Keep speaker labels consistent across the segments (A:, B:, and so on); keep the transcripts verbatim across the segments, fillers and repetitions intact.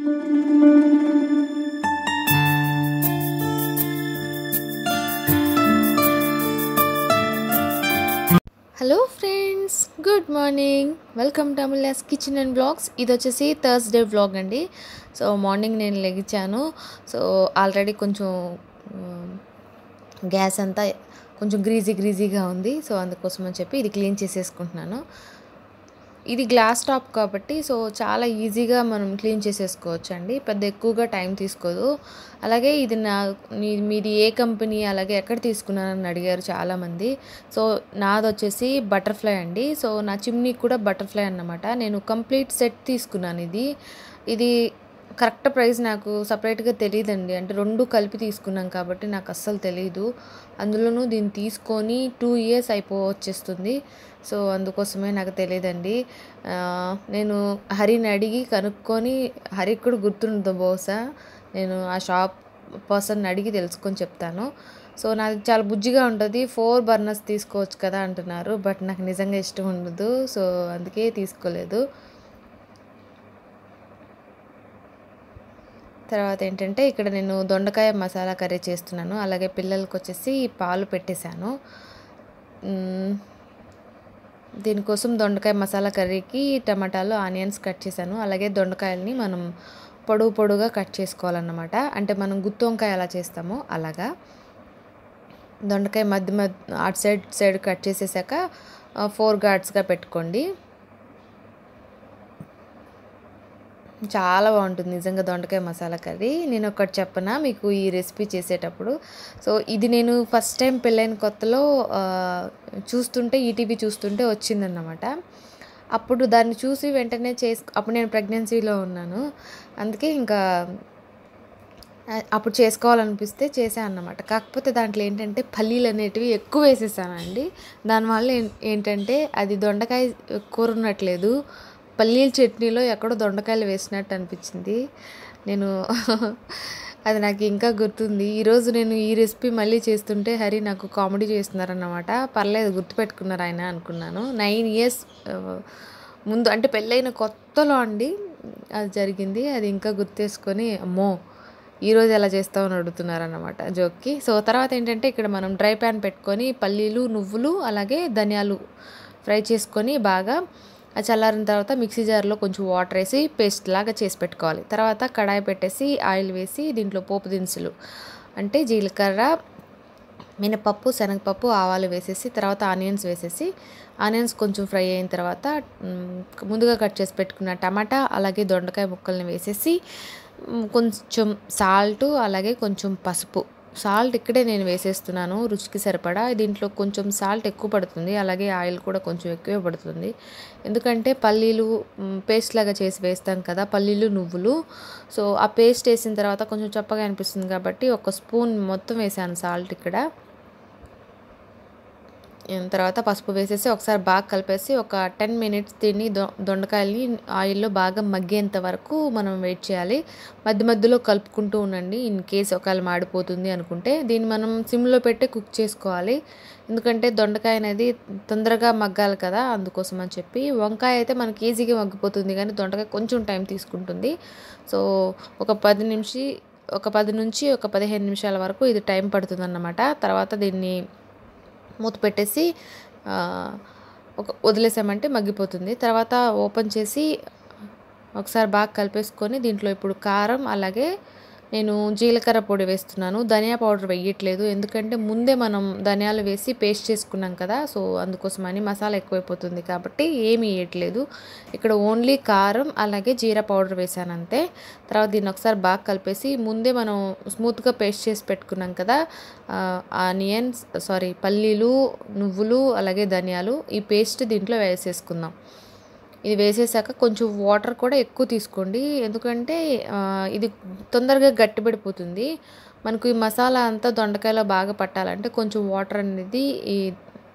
A: Hello friends, good morning. Welcome to Amulya's kitchen and blogs. ఇది వచ్చేసి Thursday vlog అండి. So morning నేను లెగిచాను. సో ఆల్రెడీ కొంచెం గ్యాస్ అంతా కొంచెం గ్రీజీ గ్రీజీగా ఉంది. సో అందుకోసం అని చెప్పి ఇది క్లీన్ చేసేసుకుంటున్నాను. ఇది గ్లాస్ టాప్ కాబట్టి సో చాలా ఈజీగా మనం క్లీన్ చేసేసుకోవచ్చు అండి. పెద్ద ఎక్కువగా టైం తీసుకోదు. అలాగే ఇది నా మీది ఏ కంపెనీ, అలాగే ఎక్కడ తీసుకున్నానని అడిగారు చాలామంది. సో నాది వచ్చేసి బటర్ఫ్లై అండి. సో నా చిమ్నీ కూడా బటర్ఫ్లై అన్నమాట. నేను కంప్లీట్ సెట్ తీసుకున్నాను. ఇది ఇది కరెక్ట్ ప్రైస్ నాకు సపరేట్గా తెలియదండి. అంటే రెండు కలిపి తీసుకున్నాం కాబట్టి నాకు అస్సలు తెలీదు. అందులోనూ దీన్ని తీసుకొని టూ ఇయర్స్ అయిపో వచ్చేస్తుంది. సో అందుకోసమే నాకు తెలియదండి. నేను హరిని అడిగి కనుక్కొని, హరికి కూడా గుర్తుండదు బహుశా, నేను ఆ షాప్ పర్సన్ అడిగి తెలుసుకొని చెప్తాను. సో నాది చాలా బుజ్జిగా ఉంటుంది. ఫోర్ బర్నర్స్ తీసుకోవచ్చు కదా అంటున్నారు. బట్ నాకు నిజంగా ఇష్టం ఉండదు. సో అందుకే తీసుకోలేదు. తర్వాత ఏంటంటే ఇక్కడ నేను దొండకాయ మసాలా కర్రీ చేస్తున్నాను. అలాగే పిల్లలకి వచ్చేసి పాలు పెట్టేశాను. దీనికోసం దొండకాయ మసాలా కర్రీకి టమాటాలు, ఆనియన్స్ కట్ చేశాను. అలాగే దొండకాయలని మనం పొడుగు పొడుగా కట్ చేసుకోవాలన్నమాట. అంటే మనం గుత్తి వంకాయ ఎలా చేస్తామో అలాగా దొండకాయ మధ్య మధ్య అటు సైడ్ సైడ్ కట్ చేసేసాక ఫోర్ గార్డ్స్గా పెట్టుకోండి. చాలా బాగుంటుంది నిజంగా దొండకాయ మసాలా కర్రీ. నేను ఒకటి చెప్పనా మీకు ఈ రెసిపీ చేసేటప్పుడు. సో ఇది నేను ఫస్ట్ టైం పెళ్ళైన కొత్తలో చూస్తుంటే, ఈటీవీ చూస్తుంటే వచ్చిందన్నమాట. అప్పుడు దాన్ని చూసి వెంటనే చేసు అప్పుడు నేను ప్రెగ్నెన్సీలో ఉన్నాను. అందుకే ఇంకా అప్పుడు చేసుకోవాలనిపిస్తే చేశాను అన్నమాట. కాకపోతే దాంట్లో ఏంటంటే పల్లీలు అనేటివి ఎక్కువ వేసేసానండి. దానివల్ల ఏంటంటే అది దొండకాయ కూర ఉన్నట్లేదు, పల్లీల చట్నీలో ఎక్కడో దొండకాయలు వేసినట్టు అనిపించింది. నేను అది నాకు ఇంకా గుర్తుంది. ఈరోజు నేను ఈ రెసిపీ మళ్ళీ చేస్తుంటే హరి నాకు కామెడీ చేస్తున్నారన్నమాట. పర్లేదు గుర్తుపెట్టుకున్నారు ఆయన అనుకున్నాను. నైన్ ఇయర్స్ ముందు అంటే పెళ్ళైన కొత్తలో అండి అది జరిగింది. అది ఇంకా గుర్తేసుకొని అమ్మో ఈరోజు ఎలా చేస్తామని అడుగుతున్నారన్నమాట జోక్కి. సో తర్వాత ఏంటంటే ఇక్కడ మనం డ్రై ప్యాన్ పెట్టుకొని పల్లీలు, నువ్వులు, అలాగే ధనియాలు ఫ్రై చేసుకొని బాగా చల్లారిన తర్వాత మిక్సీ జార్లో కొంచెం వాటర్ వేసి పేస్ట్ లాగా చేసి పెట్టుకోవాలి. తర్వాత కడాయి పెట్టేసి ఆయిల్ వేసి దీంట్లో పోపు దినుసులు అంటే జీలకర్ర, మినపప్పు, శనగపప్పు, ఆవాలు వేసేసి తర్వాత ఆనియన్స్ వేసేసి ఆనియన్స్ కొంచెం ఫ్రై అయిన తర్వాత ముందుగా కట్ చేసి పెట్టుకున్న టమాటా అలాగే దొండకాయ ముక్కల్ని వేసేసి కొంచెం సాల్ట్ అలాగే కొంచెం పసుపు, సాల్ట్ ఇక్కడే నేను వేసేస్తున్నాను రుచికి సరిపడా. దీంట్లో కొంచెం సాల్ట్ ఎక్కువ పడుతుంది, అలాగే ఆయిల్ కూడా కొంచెం ఎక్కువ పడుతుంది. ఎందుకంటే పల్లీలు పేస్ట్ లాగా చేసి వేస్తాం కదా, పల్లీలు నువ్వులు. సో ఆ పేస్ట్ వేసిన తర్వాత కొంచెం చప్పగా అనిపిస్తుంది కాబట్టి ఒక స్పూన్ మొత్తం వేసాను సాల్ట్ ఇక్కడ. తర్వాత పసుపు వేసేసి ఒకసారి బాగా కలిపేసి ఒక టెన్ మినిట్స్ దీన్ని దొ దొండకాయల్ని ఆయిల్లో బాగా మగ్గేంత వరకు మనం వెయిట్ చేయాలి. మధ్య మధ్యలో కలుపుకుంటూ ఉండండి. ఇన్ కేస్ ఒకవేళ మాడిపోతుంది అనుకుంటే దీన్ని మనం సిమ్లో పెట్టి కుక్ చేసుకోవాలి. ఎందుకంటే దొండకాయ అనేది తొందరగా మగ్గాలి కదా, అందుకోసం అని చెప్పి. వంకాయ అయితే మనకి ఈజీగా మగ్గిపోతుంది, కానీ దొండకాయ కొంచెం టైం తీసుకుంటుంది. సో ఒక పది నిమిషి ఒక పది నుంచి ఒక పదిహేను నిమిషాల వరకు ఇది టైం పడుతుంది అన్నమాట. తర్వాత దీన్ని మూత పెట్టేసి ఒక వదిలేసామంటే మగ్గిపోతుంది. తర్వాత ఓపెన్ చేసి ఒకసారి బాగా కలిపేసుకొని దీంట్లో ఇప్పుడు కారం అలాగే నేను జీలకర్ర పొడి వేస్తున్నాను. ధనియా పౌడర్ వేయట్లేదు, ఎందుకంటే ముందే మనం ధనియాలు వేసి పేస్ట్ చేసుకున్నాం కదా. సో అందుకోసమని మసాలా ఎక్కువైపోతుంది కాబట్టి ఏమీ వేయట్లేదు. ఇక్కడ ఓన్లీ కారం అలాగే జీరా పౌడర్ వేసాను అంతే. తర్వాత దీన్ని ఒకసారి బాగా కలిపేసి ముందే మనం స్మూత్గా పేస్ట్ చేసి పెట్టుకున్నాం కదా ఆనియన్స్ సారీ పల్లీలు, నువ్వులు అలాగే ధనియాలు, ఈ పేస్ట్ దీంట్లో వేసేసుకుందాం. ఇది వేసేసాక కొంచెం వాటర్ కూడా ఎక్కువ తీసుకోండి, ఎందుకంటే ఇది తొందరగా గట్టిపడిపోతుంది. మనకు ఈ మసాలా అంతా దొండకాయలో బాగా పట్టాలంటే కొంచెం వాటర్ అనేది ఈ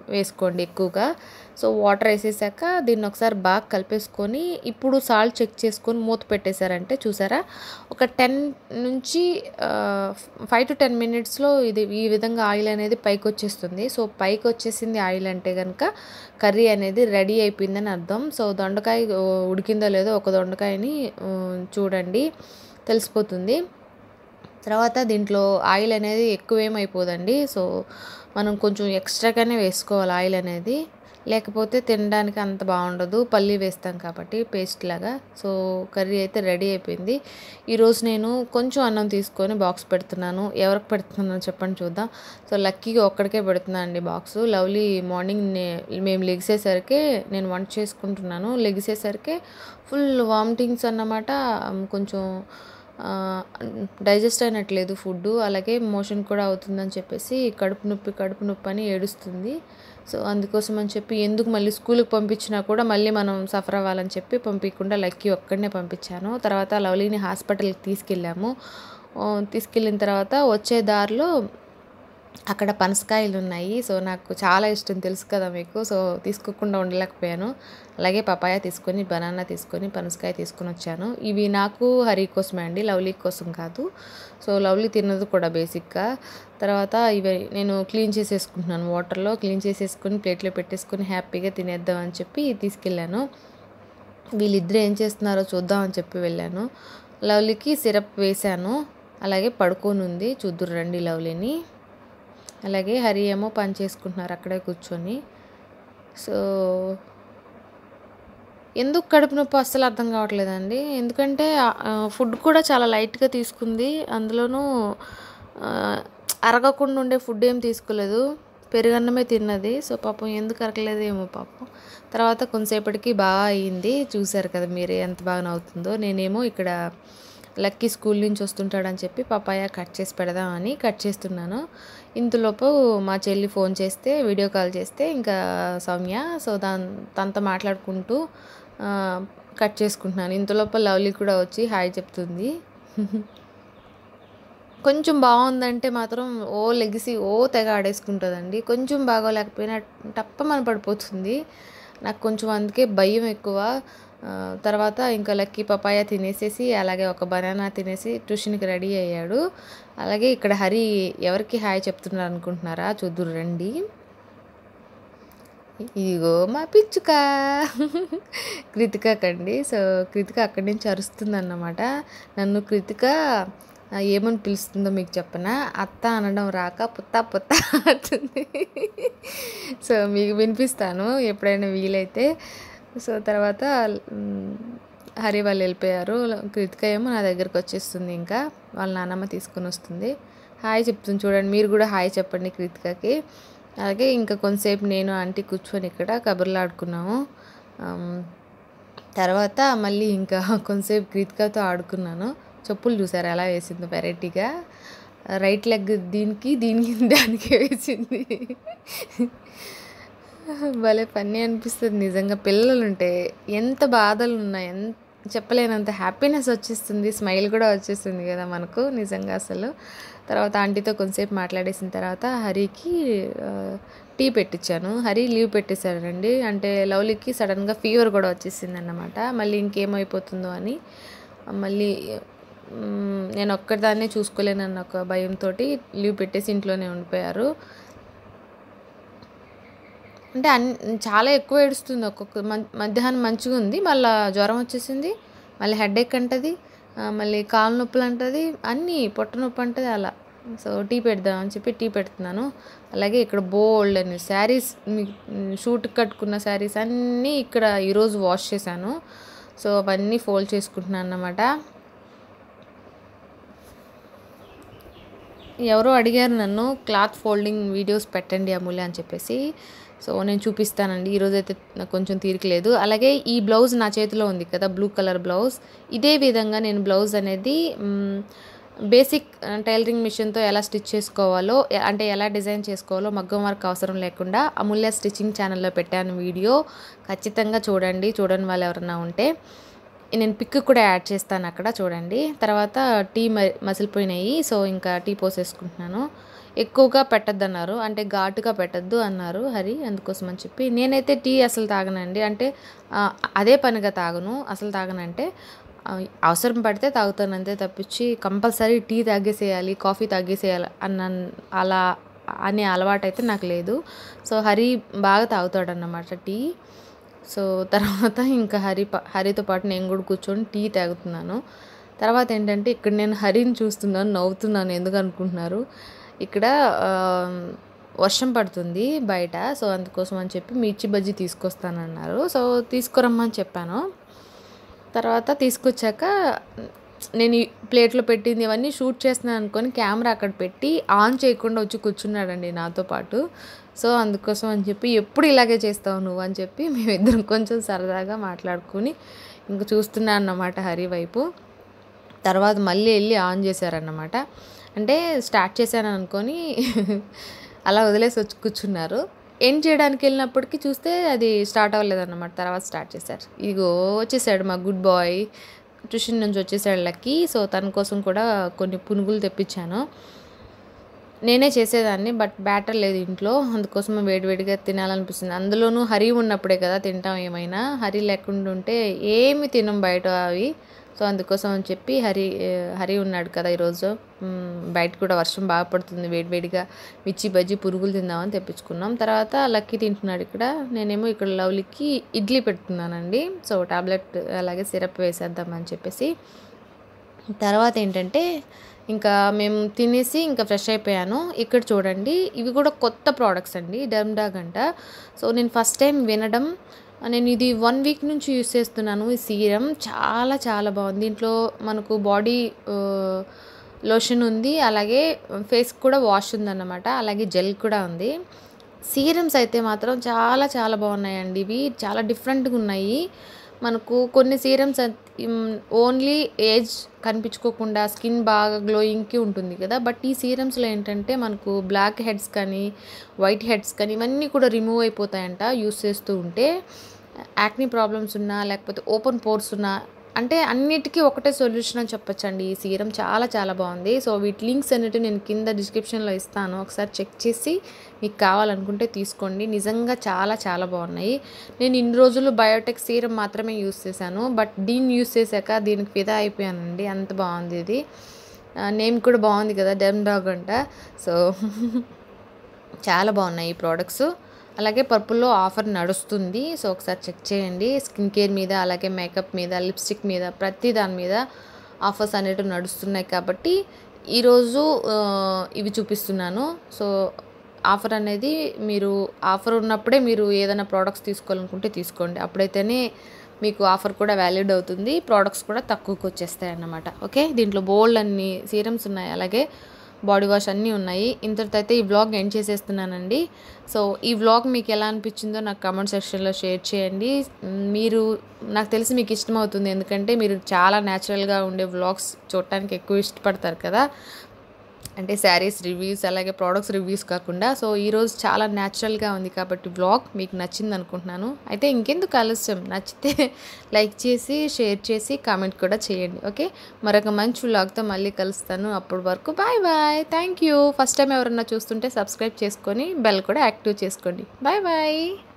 A: వేసుకోండి ఎక్కువగా. సో వాటర్ వేసేసాక దీన్ని ఒకసారి బాగా కలిపేసుకొని ఇప్పుడు సాల్ట్ చెక్ చేసుకొని మూత పెట్టేశారంటే చూసారా ఒక టెన్ నుంచి ఫైవ్ టు టెన్ మినిట్స్లో ఇది ఈ విధంగా ఆయిల్ అనేది పైకి వచ్చేస్తుంది. సో పైకి వచ్చేసింది ఆయిల్ అంటే కనుక కర్రీ అనేది రెడీ అయిపోయిందని అర్థం. సో దొండకాయ ఉడికిందో లేదో ఒక దొండకాయని చూడండి తెలిసిపోతుంది. తర్వాత దీంట్లో ఆయిల్ అనేది ఎక్కువేమైపోదండి. సో మనం కొంచెం ఎక్స్ట్రాగానే వేసుకోవాలి ఆయిల్ అనేది, లేకపోతే తినడానికి అంత బాగుండదు. పల్లి వేస్తాం కాబట్టి పేస్ట్ లాగా. సో కర్రీ అయితే రెడీ అయిపోయింది. ఈరోజు నేను కొంచెం అన్నం తీసుకొని బాక్స్ పెడుతున్నాను. ఎవరికి పెడుతున్నానో చెప్పండి చూద్దాం. సో లక్కీగా ఒక్కడికే పెడుతున్నాను అండి బాక్సు. లవ్లీ మార్నింగ్ మేము లెగిసేసరికి నేను వంట చేసుకుంటున్నాను. లెగిసేసరికి ఫుల్ వామిటింగ్స్ అన్నమాట. కొంచెం డైజెస్ట్ అయినట్లేదు ఫుడ్, అలాగే మోషన్ కూడా అవుతుందని చెప్పేసి కడుపు నొప్పి కడుపు నొప్పి అని ఏడుస్తుంది. సో అందుకోసం అని చెప్పి ఎందుకు మళ్ళీ స్కూల్కి పంపించినా కూడా మళ్ళీ మనం సఫర్ అవ్వాలని చెప్పి పంపించకుండా లక్కీ ఒక్కడనే పంపించాను. తర్వాత లవ్లీని హాస్పిటల్కి తీసుకెళ్ళాము. తీసుకెళ్ళిన తర్వాత వచ్చే దారిలో అక్కడ పనసకాయలు ఉన్నాయి. సో నాకు చాలా ఇష్టం తెలుసు కదా మీకు. సో తీసుకోకుండా ఉండలేకపోయాను. అలాగే పపాయ తీసుకొని బనానా తీసుకొని పనసకాయ తీసుకొని వచ్చాను. ఇవి నాకు హరి కోసమే అండి, లవ్లీ కోసం కాదు. సో లవ్లీ తిన్నది కూడా బేసిక్గా. తర్వాత ఇవి నేను క్లీన్ చేసేసుకుంటున్నాను, వాటర్లో క్లీన్ చేసేసుకొని ప్లేట్లో పెట్టేసుకొని హ్యాపీగా తినేద్దాం అని చెప్పి తీసుకెళ్ళాను. వీళ్ళిద్దరు ఏం చేస్తున్నారో చూద్దామని చెప్పి వెళ్ళాను. లవ్లీకి సిరప్ వేశాను, అలాగే పడుకొని ఉంది. చూద్దురు రండి లవ్లీని. అలాగే హరి ఏమో పని చేసుకుంటున్నారు అక్కడే కూర్చొని. సో ఎందుకు కడుపు నొప్పి అస్సలు అర్థం కావట్లేదండి. ఎందుకంటే ఫుడ్ కూడా చాలా లైట్గా తీసుకుంది, అందులోనూ అరగకుండా ఉండే ఫుడ్ ఏం తీసుకోలేదు, పెరుగన్నమే తిన్నది. సో పాపం ఎందుకు అరగలేదు ఏమో పాపం. తర్వాత కొంతసేపటికి బాగా అయ్యింది. చూసారు కదా మీరు ఎంత బాగా నవ్వుతుందో. నేనేమో ఇక్కడ లక్కీ స్కూల్ నుంచి వస్తుంటాడని చెప్పి పపాయ కట్ చేసి పెడదామని కట్ చేస్తున్నాను. ఇంతలోపు మా చెల్లి ఫోన్ చేస్తే, వీడియో కాల్ చేస్తే ఇంకా సౌమ్య, సో దాని తనతో మాట్లాడుకుంటూ కట్ చేసుకుంటున్నాను. ఇంతలోపు లవ్లీ కూడా వచ్చి హాయ్ చెప్తుంది. కొంచెం బాగుందంటే మాత్రం ఓ లెగిసి ఓ తెగ ఆడేసుకుంటుందండి. కొంచెం బాగోలేకపోయినా టప్పమని పడిపోతుంది. నాకు కొంచెం అందుకే భయం ఎక్కువ. తర్వాత ఇంకా లక్కీ పపాయ తినేసేసి అలాగే ఒక బనానా తినేసి ట్యూషన్కి రెడీ అయ్యాడు. అలాగే ఇక్కడ హరి ఎవరికి హాయ్ చెప్తున్నారు అనుకుంటున్నారా? చూద్దురు రండి. ఇదిగో మా పిచ్చుక కృతికకండి. సో కృతిక అక్కడి నుంచి అరుస్తుంది అన్నమాట. నన్ను కృతిక ఏమని పిలుస్తుందో మీకు చెప్పనా? అత్త అనడం రాక పుత్త పుత్త అంటుంది. సో మీకు వినిపిస్తాను ఎప్పుడైనా వీలైతే. సో తర్వాత హరి వాళ్ళు వెళ్ళిపోయారు. కృతిక ఏమో నా దగ్గరకు వచ్చేస్తుంది, ఇంకా వాళ్ళ నాన్నమ్మ తీసుకొని వస్తుంది. హాయ్ చెప్తుంది చూడండి, మీరు కూడా హాయ్ చెప్పండి కృతికకి. అలాగే ఇంకా కొంతసేపు నేను ఆంటీ కూర్చొని ఇక్కడ కబుర్లు ఆడుకున్నాము. తర్వాత మళ్ళీ ఇంకా కొంతసేపు కృతికతో ఆడుకున్నాను. చెప్పులు చూసారు ఎలా వేసిందో వెరైటీగా. రైట్ లెగ్ దీనికి దీనికి దానికి వేసింది. భలే ఫన్నీ అనిపిస్తుంది నిజంగా. పిల్లలు ఉంటే ఎంత బాధలు ఉన్నాయి, ఎంత చెప్పలేనంత హ్యాపీనెస్ వచ్చేస్తుంది, స్మైల్ కూడా వచ్చేస్తుంది కదా మనకు నిజంగా అసలు. తర్వాత ఆంటీతో కొంతసేపు మాట్లాడేసిన తర్వాత హరికి టీ పెట్టించాను. హరి లీవ్ పెట్టేశాడండి. అంటే లవ్లీకి సడన్గా ఫీవర్ కూడా వచ్చేసింది అన్నమాట. మళ్ళీ ఇంకేమైపోతుందో అని మళ్ళీ నేను ఒక్కదాన్నే చూసుకోలేనన్న ఒక భయంతో లీవ్ పెట్టేసి ఇంట్లోనే ఉండిపోయారు. అంటే అన్ చాలా ఎక్కువ ఏడుస్తుంది. ఒక్కొక్క మధ్యాహ్నం మంచిగా ఉంది, మళ్ళీ జ్వరం వచ్చేసింది, మళ్ళీ హెడేక్ అంటది, మళ్ళీ కాలు నొప్పులు అంటది, అన్నీ పొట్ట నొప్పి అంటది అలా. సో టీ పెడదాం అని చెప్పి టీ పెడుతున్నాను. అలాగే ఇక్కడ బోల్డ్ అని శారీస్, షూట్కి కట్టుకున్న శారీస్ అన్నీ ఇక్కడ ఈరోజు వాష్ చేశాను. సో అవన్నీ ఫోల్డ్ చేసుకుంటున్నాను అన్నమాట. ఎవరో అడిగారు నన్ను క్లాత్ ఫోల్డింగ్ వీడియోస్ పెట్టండి అమూల్య అని చెప్పేసి. సో నేను చూపిస్తానండి. ఈరోజైతే నాకు కొంచెం తీరికలేదు. అలాగే ఈ బ్లౌజ్ నా చేతిలో ఉంది కదా, బ్లూ కలర్ బ్లౌజ్. ఇదే విధంగా నేను బ్లౌజ్ అనేది బేసిక్ టైలరింగ్ మిషన్తో ఎలా స్టిచ్ చేసుకోవాలో, అంటే ఎలా డిజైన్ చేసుకోవాలో మగ్గం వర్క్ అవసరం లేకుండా అమూల్య స్టిచ్చింగ్ ఛానల్లో పెట్టాను వీడియో. ఖచ్చితంగా చూడండి, చూడని వాళ్ళు ఎవరన్నా ఉంటే. నేను పిక్ కూడా యాడ్ చేస్తాను అక్కడ చూడండి. తర్వాత టీ మసిలిపోయినాయి, సో ఇంకా టీ పోసేసుకుంటున్నాను. ఎక్కువగా పెట్టద్దన్నారు. అంటే ఘాటుగా పెట్టద్దు అన్నారు హరి. అందుకోసం అని చెప్పి నేనైతే టీ అసలు తాగనండి. అంటే ఆహ్, అదే పనిగా తాగను. అసలు తాగనంటే ఆహ్, అవసరం పడితే తాగుతాను అంతే తప్పించి కంపల్సరీ టీ తాగేసేయాలి, కాఫీ తాగేసేయాలి అన్న అలా అనే అలవాటైతే నాకు లేదు. సో, హరి బాగా తాగుతాడన్నమాట టీ. సో, తర్వాత ఇంకా హరి ప హరితో పాటు నేను కూడా కూర్చొని టీ తాగుతున్నాను. తర్వాత ఏంటంటే ఇక్కడ నేను హరిని చూస్తున్నాను, నవ్వుతున్నాను. ఎందుకు అనుకుంటున్నారు? ఇక్కడ ఆహ్, వర్షం పడుతుంది బయట. సో, అందుకోసం అని చెప్పి మిర్చి బజ్జీ తీసుకొస్తానన్నారు. సో, తీసుకురమ్మని చెప్పాను. తర్వాత తీసుకొచ్చాక నేను ఈ ప్లేట్లో పెట్టింది ఇవన్నీ షూట్ చేస్తున్నాను అనుకొని కెమెరా అక్కడ పెట్టి ఆన్ చేయకుండా వచ్చి కూర్చున్నాడండి నాతో పాటు. సో, అందుకోసం అని చెప్పి ఎప్పుడు ఇలాగే చేస్తావు నువ్వు అని చెప్పి మేమిద్దరం కొంచెం సరదాగా మాట్లాడుకొని ఇంక చూస్తున్నా అన్నమాట హరి వైపు. తర్వాత మళ్ళీ వెళ్ళి ఆన్ చేశారన్నమాట. అంటే స్టార్ట్ చేశాను అనుకొని అలా వదిలేసి వచ్చి కూర్చున్నారు. ఎండ్ చేయడానికి వెళ్ళినప్పటికీ చూస్తే అది స్టార్ట్ అవ్వలేదన్నమాట. తర్వాత స్టార్ట్ చేశారు. ఇదిగో వచ్చేసాడు మా గుడ్ బాయ్. ట్యూషన్ నుంచి వచ్చేసాడు లక్కీ. సో, తన కోసం కూడా కొన్ని పునుగులు తెప్పించాను. నేనే చేసేదాన్ని బట్ బ్యాటర్ లేదు ఇంట్లో. అందుకోసం వేడివేడిగా తినాలనిపిస్తుంది. అందులోనూ హరి ఉన్నప్పుడే కదా తింటాం ఏమైనా. హరి లేకుండా ఉంటే ఏమి తినం బయట అవి. సో, అందుకోసం అని చెప్పి హరి హరి ఉన్నాడు కదా ఈరోజు. బయట కూడా వర్షం బాగా పడుతుంది. వేడివేడిగా మిర్చి బజ్జీ పురుగులు తిందామని తెప్పించుకున్నాం. తర్వాత లక్కీ తింటున్నాడు ఇక్కడ. నేనేమో ఇక్కడ లవ్లీకి ఇడ్లీ పెడుతున్నానండి. సో, టాబ్లెట్ అలాగే సిరప్ వేసేద్దామని చెప్పేసి. తర్వాత ఏంటంటే ఇంకా మేము తినేసి ఇంకా ఫ్రెష్ అయిపోయాను. ఇక్కడ చూడండి ఇవి కూడా కొత్త ప్రోడక్ట్స్ అండి, డర్మ్డాగ్ అంట. సో, నేను ఫస్ట్ టైం వినడం. నేను ఇది వన్ వీక్ నుంచి యూస్ చేస్తున్నాను. ఈ సీరం చాలా చాలా బాగుంది. దీంట్లో మనకు బాడీ లోషన్ ఉంది, అలాగే ఫేస్ కూడా వాష్ ఉందన్నమాట, అలాగే జెల్ కూడా ఉంది. సీరమ్స్ అయితే మాత్రం చాలా చాలా బాగున్నాయండి. ఇవి చాలా డిఫరెంట్గా ఉన్నాయి. మనకు కొన్ని సీరమ్స్ ఓన్లీ ఏజ్ కనిపించుకోకుండా స్కిన్ బాగా గ్లోయింగ్కి ఉంటుంది కదా. బట్ ఈ సీరమ్స్లో ఏంటంటే మనకు బ్లాక్ హెడ్స్ కానీ వైట్ హెడ్స్ కానీ ఇవన్నీ కూడా రిమూవ్ అయిపోతాయంట యూస్ చేస్తూ ఉంటే. యాక్నీ ప్రాబ్లమ్స్ ఉన్నా లేకపోతే ఓపెన్ పోర్స్ ఉన్నా అంటే అన్నిటికీ ఒకటే సొల్యూషన్ అని చెప్పొచ్చండి. ఈ సీరం చాలా చాలా బాగుంది. సో, వీటి లింక్స్ అనేవి నేను కింద డిస్క్రిప్షన్లో ఇస్తాను. ఒకసారి చెక్ చేసి మీకు కావాలనుకుంటే తీసుకోండి. నిజంగా చాలా చాలా బాగున్నాయి. నేను ఇన్ని రోజులు బయోటెక్ సీరం మాత్రమే యూస్ చేశాను. బట్ దీన్ని యూస్ చేశాక దీనికి ఫిదా అయిపోయానండి. అంత బాగుంది ఇది. నేమ్ కూడా బాగుంది కదా, డర్మ్డాగ్ అంట. సో, చాలా బాగున్నాయి ఈ ప్రోడక్ట్స్. అలాగే పర్పుల్లో ఆఫర్ నడుస్తుంది. సో, ఒకసారి చెక్ చేయండి. స్కిన్ కేర్ మీద, అలాగే మేకప్ మీద, లిప్స్టిక్ మీద, ప్రతి దాని మీద ఆఫర్స్ అనేటివి నడుస్తున్నాయి కాబట్టి ఈరోజు ఇవి చూపిస్తున్నాను. సో, ఆఫర్ అనేది మీరు ఆఫర్ ఉన్నప్పుడే మీరు ఏదైనా ప్రోడక్ట్స్ తీసుకోవాలనుకుంటే తీసుకోండి. అప్పుడైతేనే మీకు ఆఫర్ కూడా వ్యాలిడ్ అవుతుంది, ప్రోడక్ట్స్ కూడా తక్కువకి వచ్చేస్తాయి అన్నమాట. ఓకే, దీంట్లో బోల్డ్ అన్ని సీరమ్స్ ఉన్నాయి, అలాగే బాడీ వాష్ అన్నీ ఉన్నాయి. ఇంతటితో అయితే ఈ వ్లాగ్ ఎండ్ చేసేస్తున్నానండి. సో, ఈ వ్లాగ్ మీకు ఎలా అనిపించిందో నాకు కామెంట్ సెక్షన్లో షేర్ చేయండి. మీరు నాకు తెలిసి మీకు ఇష్టమవుతుంది, ఎందుకంటే మీరు చాలా న్యాచురల్గా ఉండే వ్లాగ్స్ చూడటానికి ఎక్కువ ఇష్టపడతారు కదా. అంటే శారీస్ రివ్యూస్ అలాగే ప్రోడక్ట్స్ రివ్యూస్ కాకుండా. సో, ఈరోజు చాలా న్యాచురల్గా ఉంది కాబట్టి వ్లాగ్ మీకు నచ్చింది అనుకుంటున్నాను. అయితే ఇంకెందుకు ఆలస్యం, నచ్చితే లైక్ చేసి షేర్ చేసి కామెంట్ కూడా చేయండి. ఓకే, మరొక మంచి వ్లాగ్తో మళ్ళీ కలుస్తాను. అప్పటి వరకు bye bye. Thank you. First time ఎవరన్నా చూస్తుంటే సబ్స్క్రైబ్ చేసుకొని బెల్ కూడా యాక్టివ్ చేసుకోండి. Bye bye.